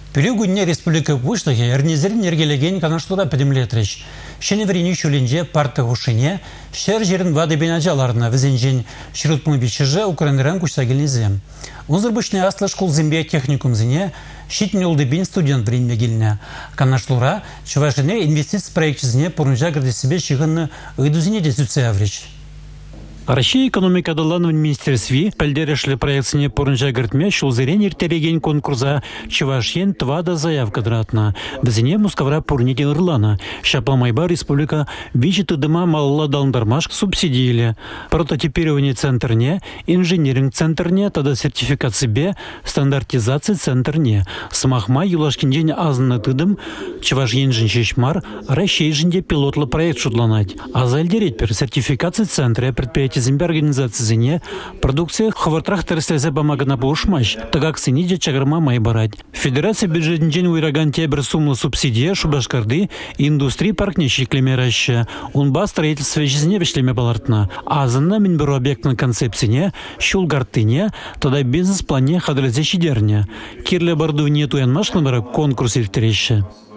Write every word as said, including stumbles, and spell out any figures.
Пюрюгүнне республика пуштахе эрнезерин ергелеген канаштуда педемлетрич. Шеневрени шулинже парты гушине, шер жерин вады бенажаларына визенжен шрутмы бичеже украинран кушсагелнезе. Унзырбышне аслы школ зембе техникум зине, щитни улдыбин студент времени гельня. Канашлура, чувашине инвестиция проект зине порунжа грады себе щиганны ыдузине десуце аврич. Россия экономика даланын министерстве пәлдерешлі проектсіне порынжа гіртме шулзерен ертереген конкурса Чувашен твада заявка дратна. Бізіне Мускавра пурнеде ырлана. Шапламайба республика вичеты дыма малла далындармаш субсидийлі. Прототипирование центрне, инженеринг центрне, тада сертификация бе, стандартизация центрне. Смахма юлашкинжен азынны тыдым Чувашен шешмар, Россия жінде пилотлы проект шудланать. Азальдереть пер сертификация центра предприятия зембе организациясыне продукция хвартрах терслезе бамагана бушмаш, тагак синиде чагарма май барать. Федерация бюджетнжен уйраган тебір сумлы субсидия шубашкарды индустрии паркне шиклемераща. Унба строительство жизни вешлеме балартна. Азынна минберу объектна концепцияне, шулгартыне, тогда бизнес-плане хадрызе шидерне. Кирле барду нету янмашнабара конкурс иртереща.